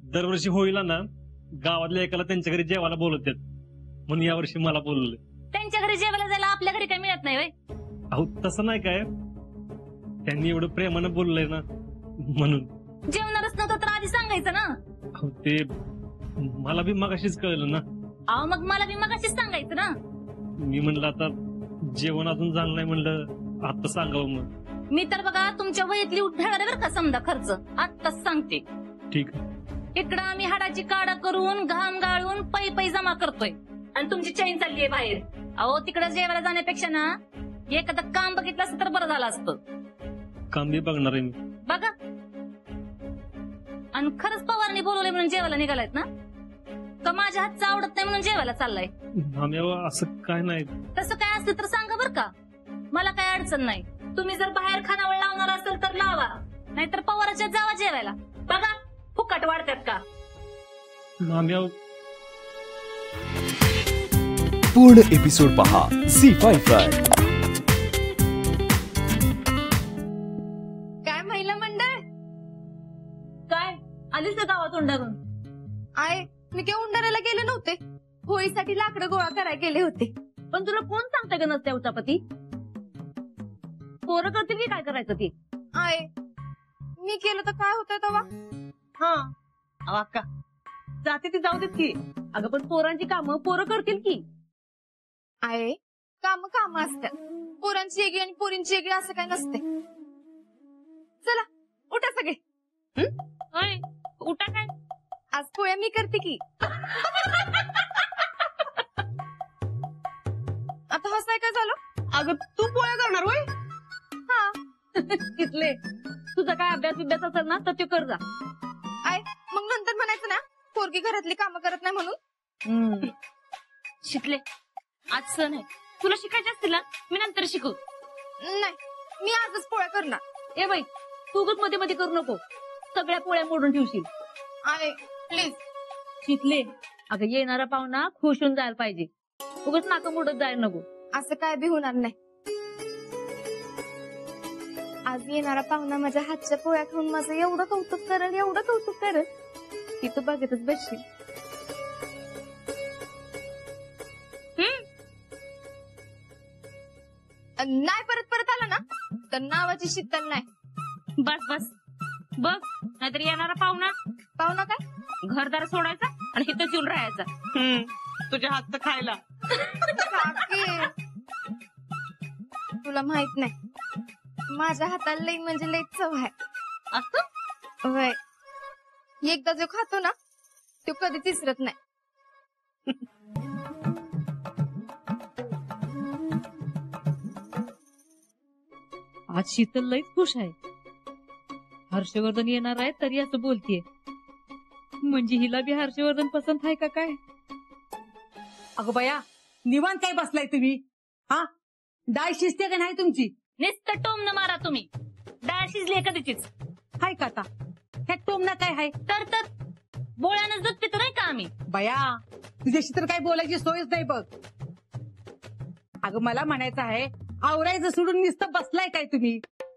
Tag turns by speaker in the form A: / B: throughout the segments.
A: दरवर्षी होळीला ना गावातल्या एकाला त्यांच्या घरी जेवायला बोलवतात, म्हणून यावर्षी मला बोलवलं.
B: त्यांच्या घरी जेवायला जायला आपल्या घरी काही मिळत नाही.
A: अहो तसं नाही काय, त्यांनी एवढं प्रेमानं बोललंय ना म्हणून.
B: जेवणारच नव्हतं तर आधी सांगायचं ना.
A: अहो ते मला बी मगाशीच कळलं ना.
B: अहो मग मला बी मगाशीच सांगायचं ना.
A: मी म्हणलं आता जेवण अजून झालं नाही, म्हणलं आता सांगावं. मग
B: मी तर बघा तुमच्या वयातली उठावर बरं का समजा खर्च आत्ताच सांगते.
A: ठीक आहे.
B: इकडं आम्ही हाडाची काढा करून घाम गाळून पै जमा करतोय आणि तुमची चैन चाललीये बाहेर. अहो तिकडे जेवायला जाण्यापेक्षा ना एखादं काम बघितलं असतं तर बरं झालं असतं.
A: काम बी बघणार आहे मी.
B: बघा आणि खरंच पवारनी बोलवले म्हणून जेवायला निघालायत ना, का माझ्या हातचं आवडत नाही म्हणून जेवायला चाललाय?
A: असं काय नाही.
B: तसं काय असलं तर सांगा बरं का, मला काय अडचण नाही. तुम्ही जर बाहेर खानावळ लावणार असेल तर लावा, नाहीतर पवाराच्या जावा जेवायला. बघा फुकट वाढतात का.
C: पूर्ण एपिसोड पहा झी5 वर.
D: काय महिला मंडळ,
B: काय आलीच ना गावात उंडारून?
D: आय मी काय उंडारायला गेले नव्हते, होळीसाठी लाकडं गोळा करायला गेले होते.
B: पण तुला कोण सांगतं का नसत्या उचापती? पोरं करतील की काय करायचं ते?
D: आय मी केलं तर काय होतं तेव्हा?
B: हा अक्का जाते ती जाऊ देत की. अगं पण पोरांची कामं पोरं करतील की.
D: आय काम असतात, पोरांची वेगळी आणि पोरींची वेगळी असं काय नसते. चला उठा सगळे.
B: उठा काय,
D: आज पोळ्या मी करते की. आता हसाय काय झालं?
B: अगं तू पोळ्या करणार होय?
D: हा
B: तिथले तुझा काय अभ्यास असेल ना तर ते कर जा.
D: आय मग नंतर म्हणायचं ना पोरगी घरातली कामं करत नाही म्हणून.
B: शिकले आज सण आहे, तुला शिकायचे असतील ना मी नंतर शिकू.
D: नाही मी आजच पोळ्या करणार.
B: ए बाई तू उगाच मध्ये मध्ये करू नको, सगळ्या पोळ्या मोडून ठेवशील.
D: आय प्लीज.
B: शिकले अगं येणारा पाहुणा खुश होऊन जायला पाहिजे, उगाच नाका मोडत जायला नको.
D: असं काय बी होणार नाही. आज येणारा पाहुणा माझ्या हातच्या पोळ्या खाऊन माझं एवढं कौतुक करेल की तू बघतच बसशील. नाही परत आला ना तर नावाची शीतल नाही.
B: बस बघ, नाहीतर येणारा
D: पाहुणा काय
B: घरदार सोडायचा आणि इथंच येऊन राहायचा तुझ्या हातचं खायला.
D: तुला माहित नाही माझ्या हाताला लई म्हणजे लई चव आहे.
B: असं
D: होय, एकदा जो खातो ना तो कधी तिसरत नाही.
B: आज शीतल लईच खुश आहे. हर्षवर्धन येणार आहे तरी असं बोलतीये, म्हणजे हिला बी हर्षवर्धन पसंत आहे का काय?
E: अगं बया निवांत काय बसलाय तुम्ही? हा डाळ शिजते का नाही तुमची?
B: नुसतं टोमनं मारा तुम्ही, डाळ शिजली कधीचीच.
E: हाय का आता ह्या टोमना काय हाय?
B: तर बोळ्यानंच दूध पितो नाही का आम्ही?
E: बया तुझ्याशी तर काय बोलायची सोयच नाही बघ. अगं मला म्हणायचं आहे आवरायचं सोडून नुसतं बसलाय काय तुम्ही?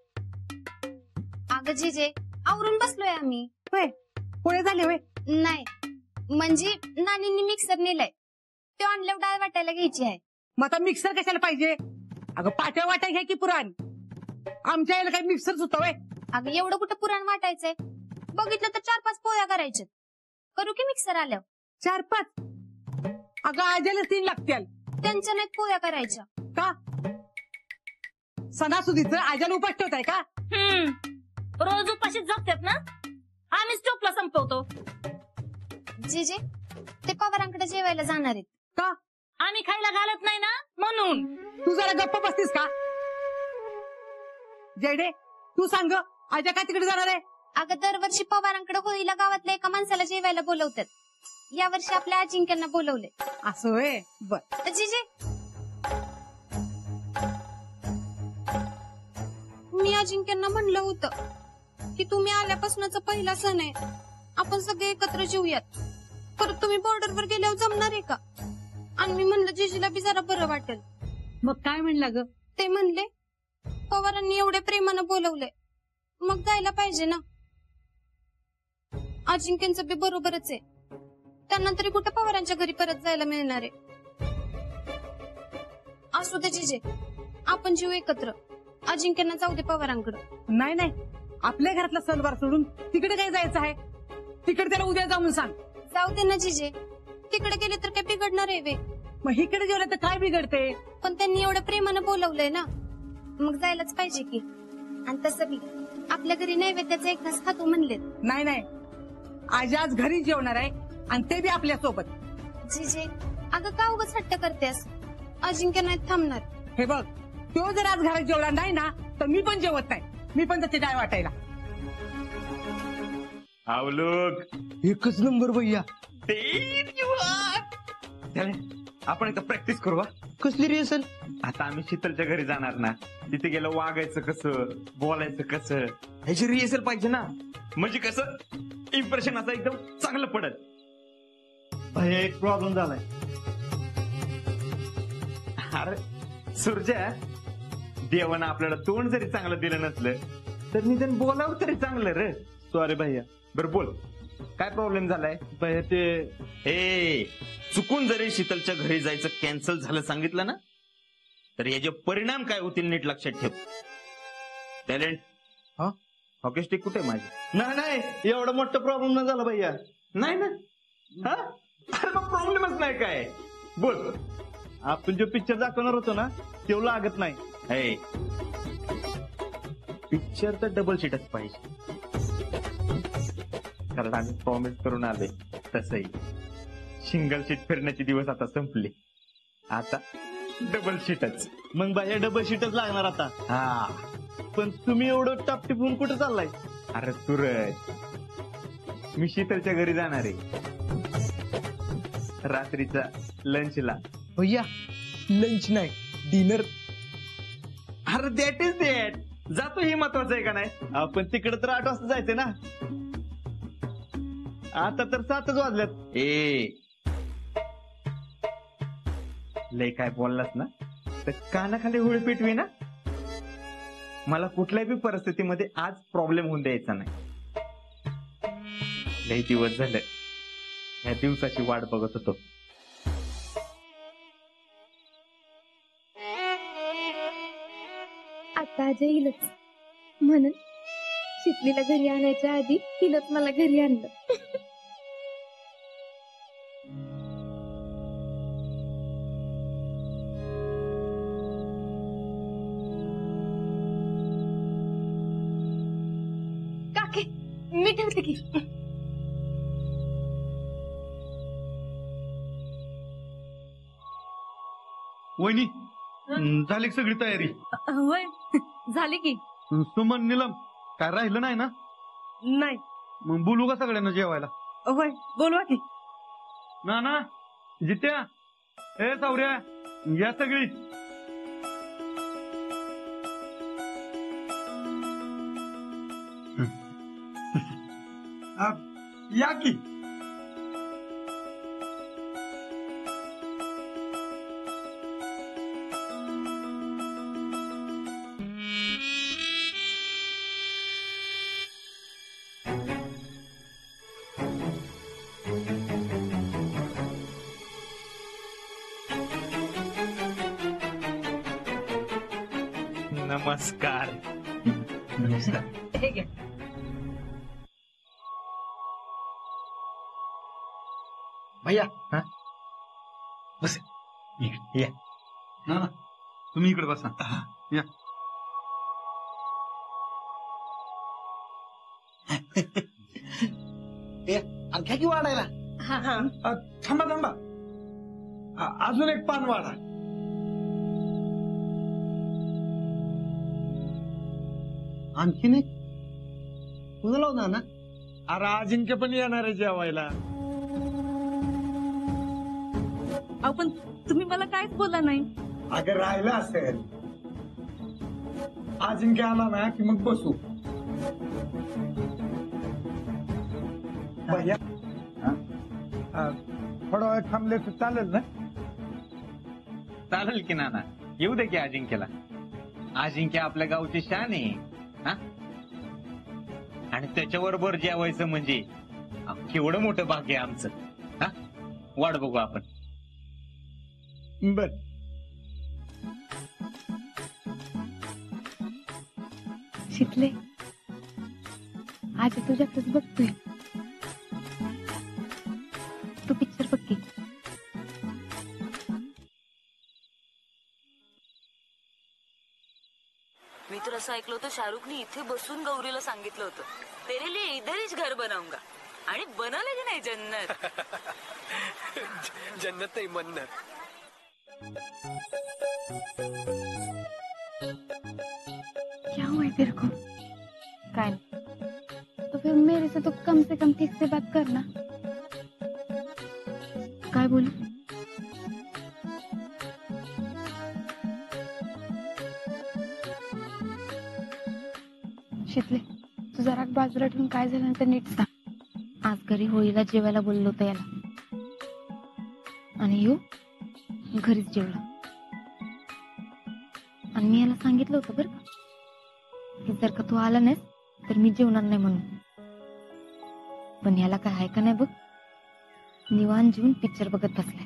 D: अगं जीजे आवरून बसलोय आम्ही.
E: होय पोळे झाले होय?
D: नाही म्हणजे नानींनी मिक्सर नेलाय, तो आणल्यावर डाळ वाटायला घ्यायची आहे.
E: मग आता मिक्सर कशाला पाहिजे? अगं पाट्या वाटा घ्या की पुराण. आमच्या याला काय मिक्सर सुतवय?
D: अगं एवढं कुठं पुराण वाटायचंय, बघितलं तर 4-5 पोळ्या करायच्या. करू की मिक्सर आल्यावर?
E: 4-5? अगं आज्यालाच 3 लागतील.
D: त्यांच्या नाहीत पोळ्या करायच्या
E: का? सणासुदीचं आज्याला उपास ठेवताय का?
B: रोज उपाशीच जगतात ना, आम्हीच टोपला संपवतो.
D: जीजे ते पवारांकडे जेवायला जाणार आहेत.
E: का?
B: आम्ही खायला घालत नाही ना म्हणून.
E: तू जरा गप्प बसतीस का? जयडे तू सांग आजा काय तिकडे जाणार आहे?
D: अगं दरवर्षी पवारांकडे होळीला गावातल्या एका माणसाला जेवायला बोलवतात. यावर्षी आपल्या अजिंक्यांना बोलवले.
E: असं होय, बर.
D: जीजे मी अजिंक्यांना म्हणलं होतं की तुम्ही आल्यापासूनचा पहिला सण आहे, आपण सगळे एकत्र जेऊयात. परत तुम्ही बॉर्डरवर गेल्यावर जमणार आहे का? आणि मी म्हणलं जीजीला बी जरा बरं वाटेल.
E: मग काय म्हणला ग?
D: ते म्हणले पवारांनी एवढ्या प्रेमानं बोलवले, मग जायला पाहिजे ना. अजिंक्यचं बी बरोबरच आहे. त्यांना तरी कुठं पवारांच्या घरी परत जायला मिळणार आहे. असू दे जिजे, आपण जीव एकत्र. अजिंक्यांना जाऊ दे पवारांकडं.
E: नाही नाही, आपल्या घरातला सणवार सोडून तिकडे काय जायचं आहे? तिकडे त्याला उद्या जाऊन सांग.
D: जाऊ दे ना जिजे, तिकडे गेले तर काय बिघडणार आहे वे?
E: मग इकडे जेवलं तर काय बिघडते?
D: पण त्यांनी एवढं प्रेमानं बोलवलंय ना, मग जायलाच पाहिजे की. आणि तसं बी आपल्या घरी नैवेद्याचा एक घास खातो म्हणलेत.
E: नाही नाही, आज घरी जेवणार आहे आणि ते बी आपल्या सोबत.
D: जिजे, अगं का उगाच हट्ट करतेस? अजिंक्य नाही थांबणार.
E: हे बघ, तो जर आज घरात जेवला नाही ना तर मी पण जेवत नाही. मी पण त्याची डाळ वाटायला.
F: आवलोक
G: एकच नंबर भैया.
F: चले आपण एकदा प्रॅक्टिस करू हा.
G: कसली रिहर्सल?
F: आता आम्ही शीतलच्या घरी जाणार ना, तिथे गेलं वागायचं कसं, बोलायचं कसं, ह्याची रिहर्सल पाहिजे ना. म्हणजे कसं इम्प्रेशन असं एकदम चांगलं पडत.
A: भैया एक प्रॉब्लेम झालाय.
F: अरे सुरजा, देवानं आपल्याला तोंड जरी चांगलं दिलं नसलं तर निदान बोलावं तरी चांगलं रे.
A: सॉरी भैया.
F: बरं बोल, काय प्रॉब्लेम झालाय?
A: भैया ते
F: हे चुकून जरी शीतलच्या घरी जायचं कॅन्सल झालं सांगितलं ना, तर याचे परिणाम काय होतील नीट लक्षात ठेव. टॅलेंट
A: हा?
F: हॉकी स्टिक कुठे आहे माझी?
A: नाही नाही, एवढा मोठा प्रॉब्लेम नाही झाला भैया.
F: नाही ना. हा? अरे मग प्रॉब्लेमच नाही काय. बोल.
A: आपण जो पिक्चर दाखवणार होतो ना, तेवढं लागत नाही.
F: हे पिक्चर तर डबल शीटच पाहिजे, कारण आम्ही प्रॉमिस करून आले. तसही सिंगल शीट फिरण्याचे दिवस आता संपले. आता डबल शीटच.
A: मग भैया डबल शीटच लागणार आता.
F: हा.
A: पण तुम्ही एवढं टापटीप होऊन कुठे चाललाय?
F: अरे सूरज, मी शीतलच्या घरी जाणार आहे रात्रीचा लंचला.
G: भैया लंच नाही, डिनर.
F: अरे दॅट इज दॅट. जातो हे महत्वाचं आहे का नाही?
A: आपण तिकडे तर 8 वाजता जायचंय ना. आता तर 7च वाजल्यात.
F: लय काय बोललास ना तर कानाखाली होळी पेटवी ना. मला कुठल्याही परिस्थितीमध्ये आज प्रॉब्लेम होऊन द्यायचा नाही. लय दिवस झाले ह्या दिवसाची वाट बघत होतो.
H: आता आज येईलच म्हणून शिकलीला घरी आणायच्या आधी तिनंच मला घरी आणलं.
D: काकी, मी ठेवते की.
A: वहिनी, झाली का सगळी तयारी?
B: होय, झाली की.
A: सुमन, नीलम, काय राहिलं नाही ना?
E: नाही.
A: मग बोलू का सगळ्यांना जेवायला?
E: होय, बोलवा की.
A: ना जित्या, ए सावऱ्या, या सगळी. या की.
F: नमस्कार.
E: हे घ्या.
A: भैया,
F: बस या.
A: ना तुम्ही इकडे बसा. या.
G: आणखी की वाढायला?
A: थांबा. अजून एक पान वाढा.
G: आणखीन एक कुणाला होणार ना?
A: अरे अजिंक्य पण येणार आहे जेवायला.
B: आपण तुम्ही मला काहीच बोलला नाही.
A: अगं राहिलं असेल. अजिंक्य आला ना की मग बसू. भैया, थोडा वेळ थांबले तर चालेल ना?
F: चालेल की नाना, येऊ दे की अजिंक्यला. अजिंक्य आपल्या गावची शान आहे. हा? आणि त्याच्याबरोबर जेवायचं म्हणजे केवढं मोठं भाग्य आहे आमचं. हा, वाट बघू आपण. बर.
H: शिकले आज तुझ्यातच बघतोय. तू पिक्चर बघ की.
I: मी तर असं ऐकलं होतं शाहरुखने इथे बसून गौरीला सांगितलं होतं तेरे लिए इधर हिच घर बनाऊंगा आणि बनवलं की नाही जन्नत.
J: जन्नत नाही मन्नत.
H: क्या हुआ है तेरे को? काय तो फिर मेरे से तो कम से कम ठीक से बात करना. काय बोलू? शितले तू जरा बाजूला ठेवून काय झालं तर नीट सांग. आज घरी होळीला जेवायला बोललो होतं याला आणि येऊ घरीच जेवला. आणि मी याला सांगितलं होतं बरं का की जर का तू आला नाहीस तर मी जेवणार नाही म्हणून. पण याला काय आहे का नाही बघ, निवांत जेवून पिक्चर बघत बसलाय.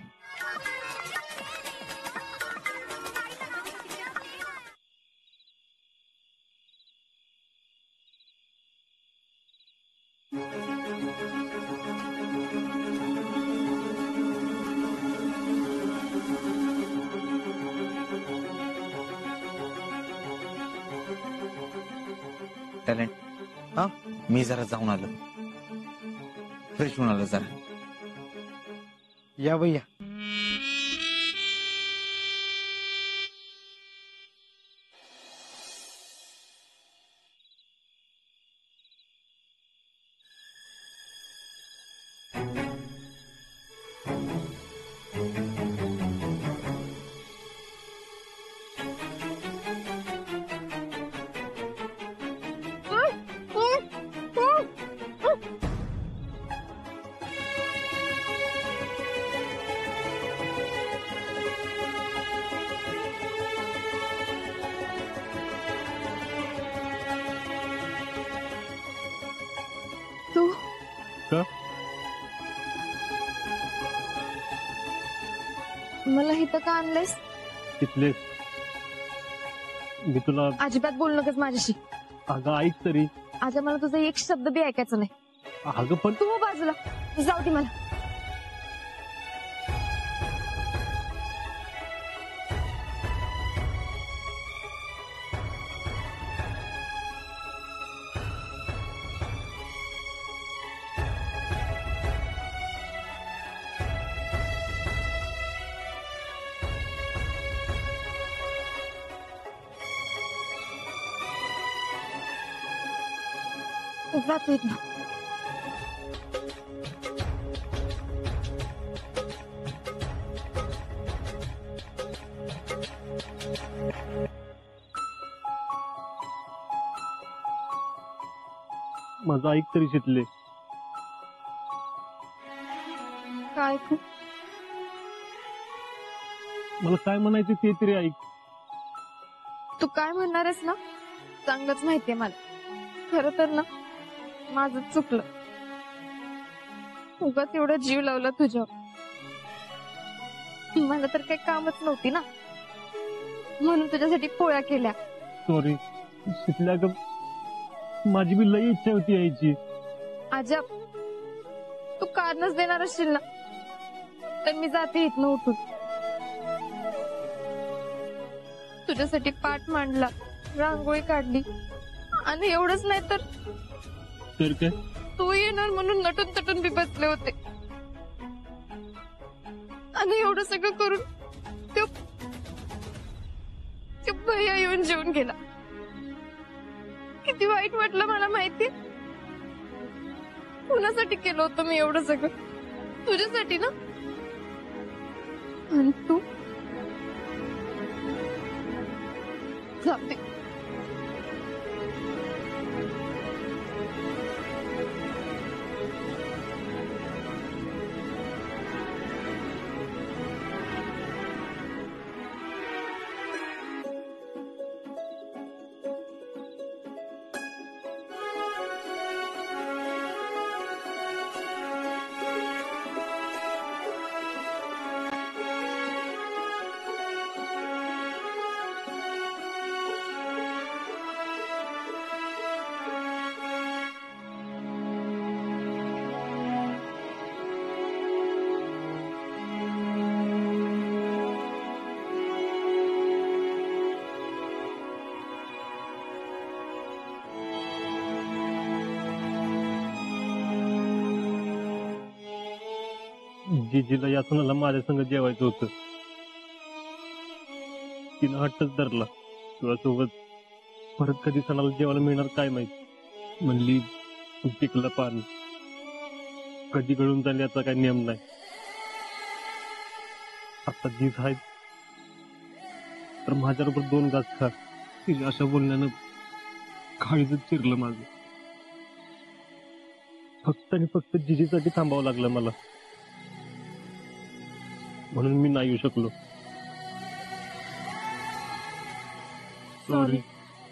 F: टॅलेंट. हा, मी जरा जाऊन आलो, फ्रेश होऊन आलो जरा.
G: या भैया.
H: तू
A: का?
H: मला इथं का आणलंयस?
A: तिथले मी तुला.
H: अजिबात बोलू नकोस माझ्याशी.
A: अगं ऐक तरी.
H: आज मला तुझा एक शब्द बी ऐकायचा नाही.
A: अगं पण
H: तू हो बाजूला, जाऊ दे मला. जातो इथनं.
A: माझं ऐक तरी शितले.
H: काय ऐकू?
A: मला काय म्हणायचं ते तरी ऐक.
H: तू काय म्हणणार आहेस ना चांगलंच माहितीये मला. खरं तर ना माझं चुकलं. उगाच एवढा जीव लावला तुझ्यावर. मला तर काही कामच नव्हती ना म्हणून तुझ्यासाठी पोळ्या केल्या.
A: सॉरी शितल्या. अगं माझी बी लई इच्छा होती यायची.
H: अजब तू कारणच देणार असशील ना तर मी जाते इथनं उठून. तुझ्यासाठी पाठ मांडला, रांगोळी काढली आणि एवढंच नाही तर
A: काय
H: तू येणार म्हणून नटून तटून बी बसले होते. आणि एवढं सगळं करून तो भैया येऊन जेवून गेला. किती वाईट वाटलं मला माहिती. कुणासाठी केलं होतं मी एवढं सगळं? तुझ्यासाठी ना. आणि तू जाते.
A: जिजीला या सणाला माझ्या संग जेवायचं होतं. तिनं हट्टच धरला. तुझ्यासोबत परत कधी सणाला जेवायला मिळणार काय माहित. म्हणली पिकलं पान कधी गळून जाईल याचा काही नियम नाही. आता जीज आहेत तर माझ्याबरोबर 2 घास खा. तिच्या अशा बोलण्यानं काळीजच चिरलं माझं. फक्त आणि फक्त जिजीसाठी थांबावं लागलं मला, म्हणून मी नाही येऊ शकलो.
D: सॉरी.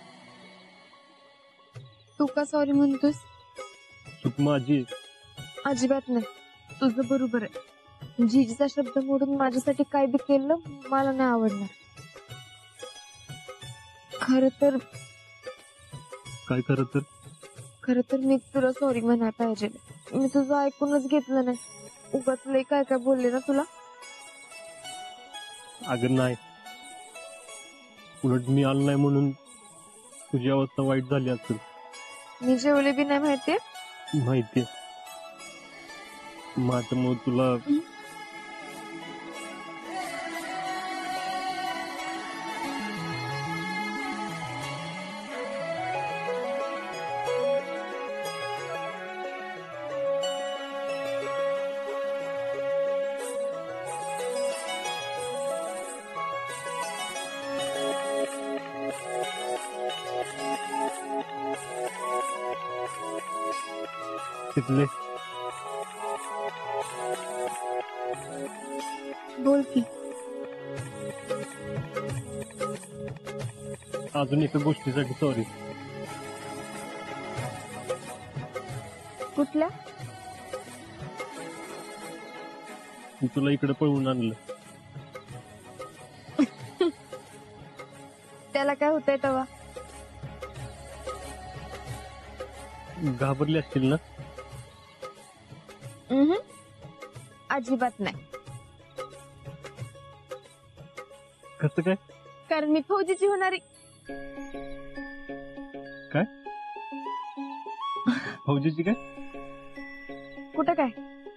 D: तू का सॉरी म्हणतोस?
A: चूक माझी.
D: अजिबात नाही, तुझं बरोबर आहे. जीजीचा शब्द मोडून माझ्यासाठी काय बी केलं मला नाही आवडणार.
A: काय खरं तर
D: मी तुला सॉरी म्हणायला पाहिजे. मी तुझं ऐकूनच घेतलं नाही. उगाच लय काय काय बोलले ना तुला.
A: अगं नाही, उलट मी आलो नाही म्हणून तुझी अवस्था वाईट झाली असेल.
D: मी जेवले बी नाही माहितीये.
A: माहितीये, माझ्यामुळे तुला तिथले
D: बोल की.
A: अजून एका गोष्टीसाठी सॉरी.
D: कुठल्या?
A: मी तुला इकडे पळवून आणलं.
D: त्याला काय होतंय तेव्हा?
A: घाबरली असतील ना?
D: अजिबात नाही.
A: कसं काय?
D: कारण मी फौजीची होणारी.
A: काय फौजीची काय?
D: कुठं काय?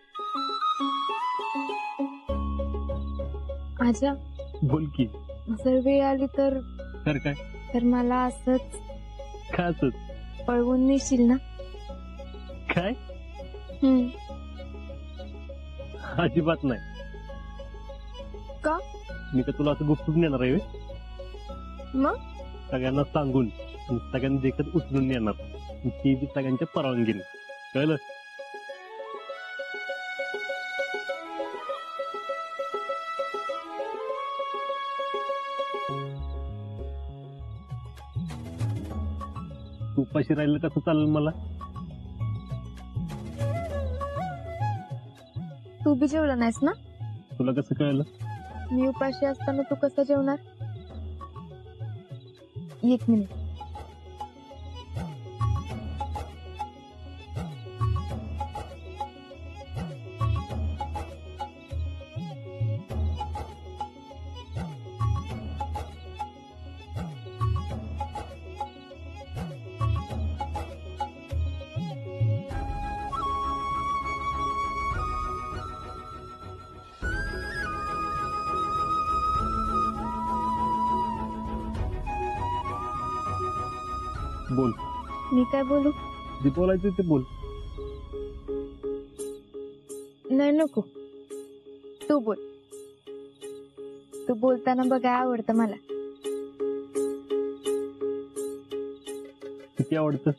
D: आजा
A: बोल की.
D: जर वेळ आली तर
A: काय?
D: तर मला असंच
A: काय असत?
D: पळवून नेशील ना?
A: काय? अजिबात नाही.
D: का?
A: मी का तुला असं गुपचूप नेणार आहे?
D: मग
A: सगळ्यांना सांगून सगळ्यांना देखत उचलून नेणार. ती बी सगळ्यांच्या परवानगीने. कळलं? उपाशी राहिलं कसं चालेल मला?
D: तू बी जेवला नाहीस ना?
A: तुला कसं कळलं?
D: मी उपाशी असताना तू कसं जेवणार? 1 मिनिट.
A: बोल.
D: मी काय बोलू?
A: जे बोलायचं ते बोल.
D: नाही नको, तू बोल. तू बोलताना बघाय आवडतं मला.
A: किती आवडतं?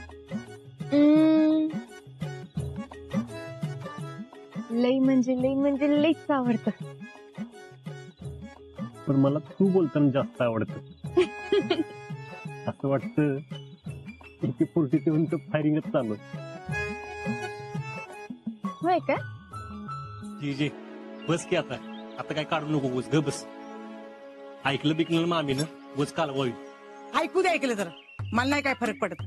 D: लई म्हणजे लईच आवडतं.
A: पण मला तू बोलताना जास्त आवडतं. असं वाटतं AK-47 फायरिंगच चालू.
D: होय का?
A: जी बस की. आता काय काढू नको. बस ग बस. ऐकलं बिकलं मामी ना बस कालवावी.
E: ऐकू दे. ऐकलं तर मला नाही काय फरक पडत.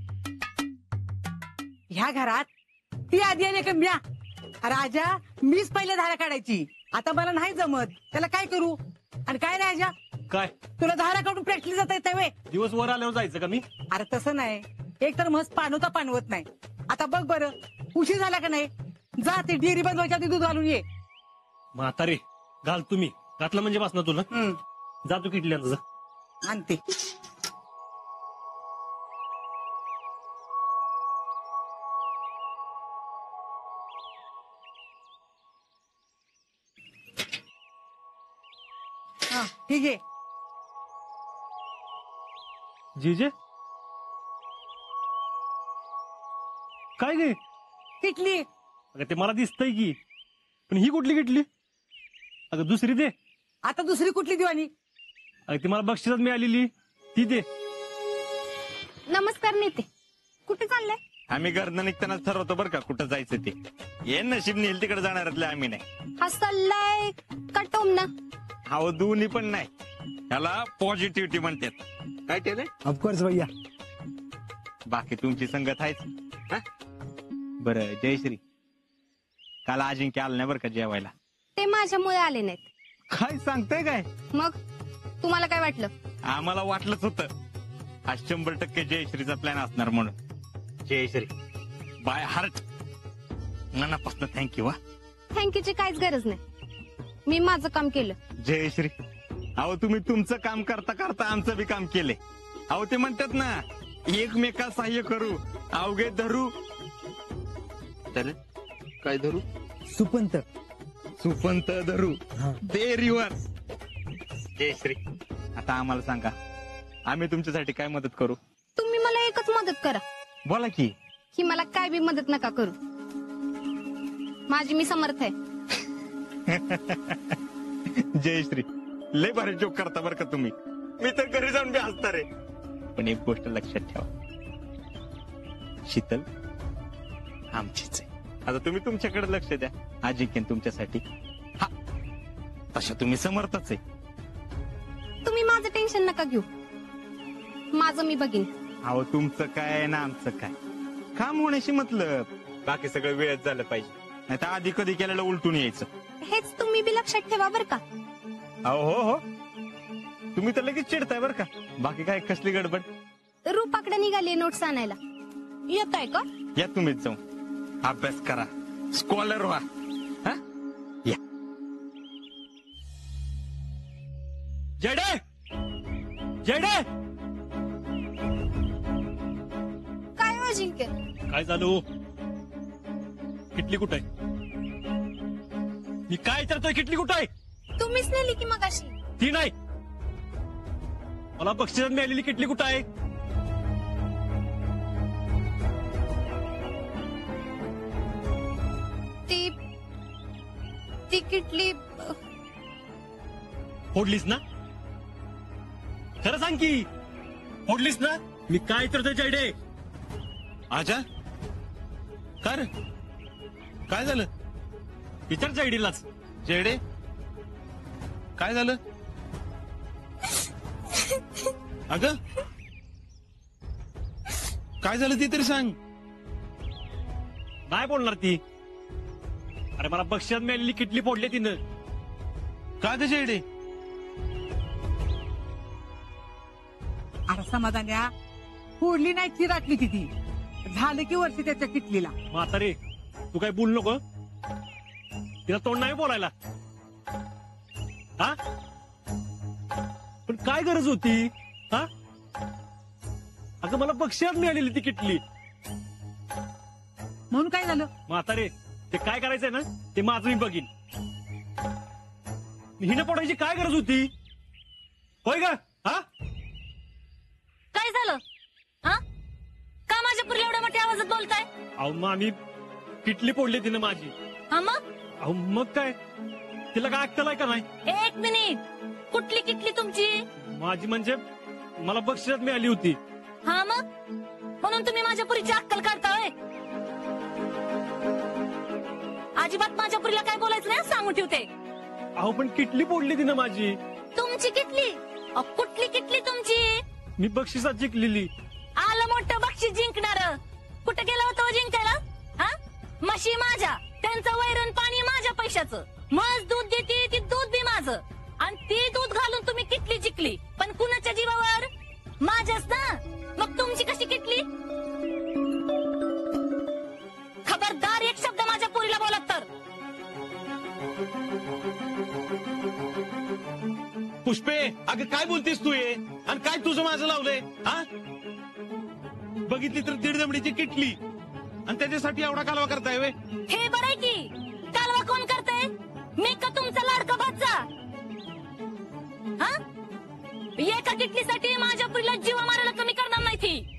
E: ह्या घरात ती आधी आली का म्या? राजा मीच पहिले धारा काढायची. आता मला नाही जमत. त्याला काय करू? आणि काय राजा
A: काय
E: तुला धारा काढून प्रॅक्टिस जाता येते वे?
A: दिवस वर आल्यावर जायचं का मी?
E: अरे तसं नाही. एक तर मस्त पाणवत नाही. आता बघ बरं उशीर झाला का नाही? जा ते डेअरी बंद व्हायच्या आधी दूध घालून ये.
A: म्हातारे घाल तुम्ही घातलं म्हणजे बस ना तुला जातो किटल्यानं जा.
E: आणते. हा ठीक आहे.
A: जीजे काय गे
E: किटली.
A: अगं ते मला दिसतंय की, पण ही कुठली किटली? अगं दुसरी दे.
E: आता दुसरी कुठली देऊ आणि?
A: अगं ती मला बक्षिसात मिळालेली ती दे.
D: नमस्कार नेते, कुठे चाललंय?
F: आम्ही घरनं निघतानाच ठरवतो बरं का कुठं जायचं ते. ये नशीब नेल तिकडे जाणारातले आम्ही नाही.
D: हा सल्लाय का टोमना?
F: अहो दोन्ही पण नाही, ह्याला पॉझिटिव्हिटी म्हणतात. काय केलंय?
G: ऑफकोर्स भैया.
F: बाकी तुमची संगत आहेच. हा? बरं जयश्री, काल अजिंक्य आलं नाही बरं का जेवायला.
D: ते माझ्यामुळे आले नाहीत.
F: काय सांगताय काय?
D: मग तुम्हाला काय वाटलं?
F: आम्हाला वाटलंच होतं आज 100% जयश्रीचा प्लॅन असणार म्हणून. जयश्री बाय हार्ट मनापासून थँक्यू. वा
D: थँक्यूची काहीच गरज नाही, मी माझं काम केलं.
F: जयश्री, अहो तुम्ही तुमचं काम करता करता आमचं बी काम केले. अहो ते म्हणतात ना, एकमेका सहाय्य करू अवघे धरू. तर काय धरू?
G: सुपंत.
F: सुपंत धरू दे रिव्हर्स. जयश्री, आता आम्हाला सांगा आम्ही तुमच्यासाठी काय मदत करू?
D: तुम्ही मला एकच मदत करा.
F: बोला की.
D: की मला काय बी मदत नका करू, माझी मी समर्थ आहे.
F: जयश्री, लय भारी जोक करता बरं का तुम्ही. मी तर घरी जाऊन बी हसणार आहे. पण एक गोष्ट लक्षात ठेवा, शीतल आमचीच आहे. आता तुम्ही तुमच्याकडे लक्ष द्या. अजिंक्य तुमच्यासाठी. हा तशा तुम्ही समर्थच आहे.
D: तुम्ही माझं टेन्शन नका घेऊ, माझं मी बघीन.
F: अहो तुमचं काय ना आमचं काय, काम होण्याशी मतलब. बाकी सगळं वेळेत झालं पाहिजे, नाही तर आधी कधी केलेलं उलटून यायचं.
D: हेच तुम्ही बी लक्षात ठेवा बर का.
F: अहो हो हो, तुम्ही तर लगेच चिडताय बर का. बाकी काय कसली गडबड?
D: रूपाकडे निघाली नोट्स आणायला, येत आहे का?
F: या तुम्हीच जाऊन अभ्यास करा, स्कॉलर व्हा. हा? या.
A: जडे जडे
D: काय हो अजिंक्य?
A: काय झालं? किटली कुठं आहे? मी काय विचारतोय, किटली कुठं आहे?
D: तुम्हीच नेली की मगाशी.
A: ती नाही, मला बक्षिसात मिळालेली किटली कुठं आहे?
D: ती किटली
A: फोडलीस ना? खरं सांग की, फोडलीस ना? मी काय विचारतोय जडे?
F: आजा काय रे? काय झालं?
A: विचार जडीलाच.
F: जेडे काय झालं? अगं काय झालं ते तरी सांग.
A: नाही बोलणार ती. अरे मला बक्षिसात मिळालेली किटली फोडली तिनं.
F: का ग जेडे?
E: अरे समाधान्या, फोडली नाही चिराटली ती. झालं की वर्ष त्याच्या किटलीला.
A: म्हातारे तू काय बोल नको, तिला तोंड नाही बोलायला. हा पण काय गरज होती? हा अगं मला बक्षिसात मिळालेली ती किटली.
E: म्हणून काय झालं?
A: म्हातारे ते काय करायचंय ना ते माझं मी बघीन. हिनं पडायची काय गरज होती? होय का? हा
B: काय झालं? हा का माझ्या पुरी एवढ्या मोठ्या आवाजात बोलताय?
A: अहो मग आम्ही किटली फोडली तिनं माझी.
B: हा मग?
A: अहो मग काय, तिला काय अक्कल आहे का नाही?
B: एक मिनिट, कुठली किटली तुमची?
A: माझी म्हणजे मला बक्षिसात मिळाली होती.
B: हा मग म्हणून तुम्ही माझ्या पुरीची अक्कल काढताय? अजिबात माझ्या पुरीला काय बोलायचं नाही सांगून ठेवते.
A: अहो पण किटली फोडली तिनं माझी.
B: तुमची किटली? कुठली किटली तुमची?
A: मी बक्षिसात जिंकलेली.
B: आलं मोठं बक्षीस जिंकणार. कुठं गेलं होतं जिंकायला? हा म्हशी माझ्या, त्यांचं वैरण पाणी माझ्या पैशाचं. म्हस दूध देते ती दूध बी माझं, आणि ती दूध घालून तुम्ही किटली जिंकली. पण कुणाच्या जीवावर? माझ्याच ना. मग तुमची कशी किटली? खबरदार एक शब्द माझ्या पोरीला बोलत तर.
A: पुष्पे, अगं काय बोलतेस तू हे? आणि काय तुझं माझं लावलंय? हा, बघितली तर दीड दमडीची किटली आणि त्याच्यासाठी एवढा कालवा करताय वे?
B: हे बरं आहे की कालवा कोण करते? मी का तुमचा लाडका भाचा? हा, एका किटलीसाठी माझ्या पुरीला जीव मारायला कमी करणार नाही ती.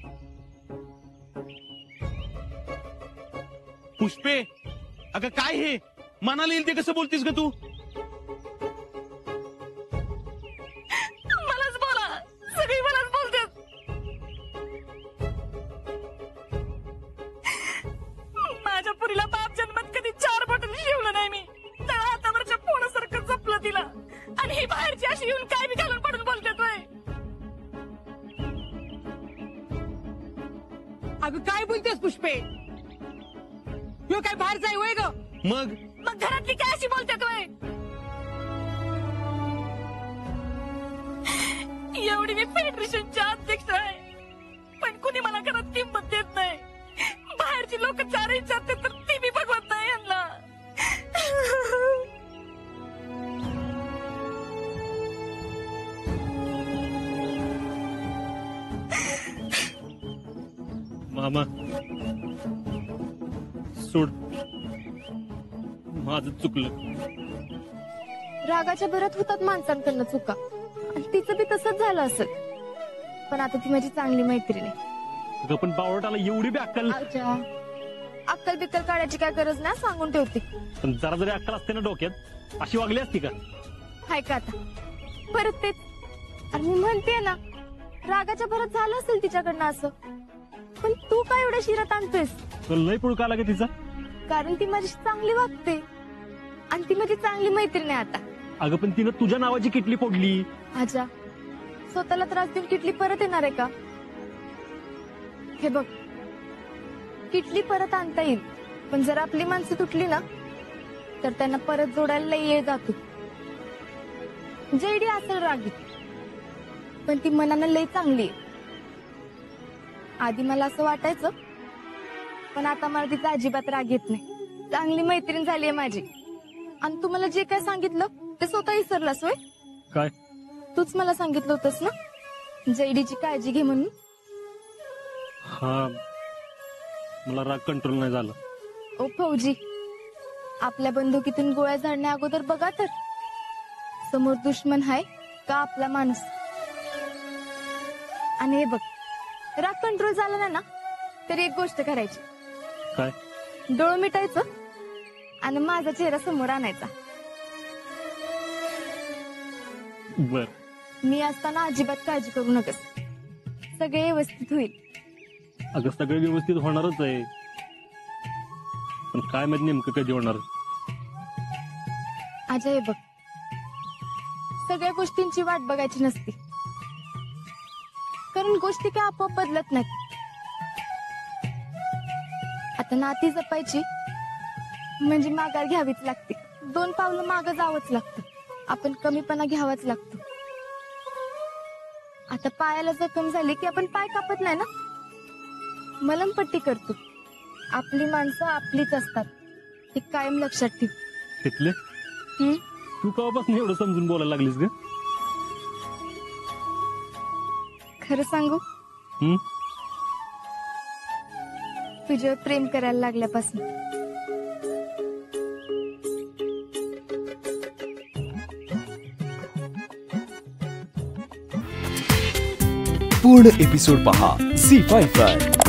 A: पुष्पे, अगं काय हे? मनाला येईल ते कसं बोलतीस ग तू?
B: मलाच बोला, सगळी मलाच बोलतात. माझ्या पुरीला बाप जन्मात कधी 4 बॉटल शिवलं नाही मी. त्या हातावरच्या फोनासारखं जपलं तिला आणि ही बाहेरची अशी येऊन काय बी घालून पडून बोलतात वय.
E: अगं काय बोलतेस पुष्पे? ह्यो काय बाहेर जाय वय ग?
A: मग
B: घरातली काय अशी बोलतात वय? एवढी मी फेडरेशनच्या अध्यक्ष आहे, पण कुणी मला घरात किंमत देत नाही. बाहेरची लोक 4 विचारते तर ती मी बघवत नाही यांना.
A: मामा सोड, माझं चुकलं.
H: रागाच्या भरात होतात माणसांकडनं चुका आणि तिचं बी तसंच झालं असेल. पण आता ती माझी चांगली मैत्रीण आहे.
A: अगं पण बावळटाला एवढी बी अक्कल.
H: अच्छा, अक्कल बिक्कल काढायची काय गरज नाही, सांगून ठेवते.
A: पण जरा जरी अक्कल असते ना डोक्यात, अशी वागली असती का?
H: हाय का आता परत तेच? आणि मी म्हणते ना, रागाच्या भरात झालं असेल तिच्याकडनं असं, पण तू काय एवढ्या शिरात आणतोयस?
A: तुला लय पुळका लागे तिचा?
H: कारण ती माझी चांगली वागते आणि ती माझी चांगली मैत्रीण आहे आता.
A: अगं पण तिनं तुझ्या नावाची किटली फोडली.
H: आजा, स्वतःला त्रास देऊन किटली परत येणार आहे का? हे बघ, किटली परत आणता येईल, पण जर आपली माणसं तुटली ना तर त्यांना परत जोडायला लई येळ जातो. जेडी असेल रागीत, पण ती मनानं लई चांगली आहे. आधी मला असं वाटायचं, पण आता मला तिचा अजिबात राग येत नाही. चांगली मैत्रीण झालीये माझी. आणि तू मला जे काय सांगितलं ते स्वतः विसरलास होय?
A: काय?
H: तूच मला सांगितलं होतंस ना, जैडीची काळजी घे म्हणून.
A: हा, मला राग कंट्रोल नाही झाला.
H: ओ फौजी, आपल्या बंदुकीतून गोळ्या झाडण्या अगोदर बघा तर समोर दुश्मन हाय का आपला माणूस. आणि हे बघ, राग कंट्रोल झाला नाही ना तर एक गोष्ट करायची.
A: काय?
H: डोळं मिटायचं आणि माझा चेहरा समोर आणायचा.
A: बर,
H: मी असताना अजिबात काळजी करू नकोस, सगळे व्यवस्थित होईल.
A: अगं सगळं व्यवस्थित होणारच आहे, पण काय माहित नेमकं कधी होणार.
H: अजय, बघ, सगळ्या गोष्टींची वाट बघायची नसती, कारण गोष्टी काय आपोआप बदलत नाहीत. आता नाती जपायची म्हणजे माघार घ्यावीच लागते. 2 पावलं मागं जावंच लागतं. आपण कमीपणा घ्यावाच लागतो. आता पायाला जखम झाली की आपण पाय कापत नाही ना, मलमपट्टी करतो. आपली माणसं आपलीच असतात, हे कायम लक्षात ठेव.
A: तिथले तू कवापासून एवढं समजून बोलायला लागलीस ग?
H: खरं सांगू, तुझ्यावर प्रेम करायला लागल्यापासून.
C: पूर्ण एपिसोड पहा झी5 वर.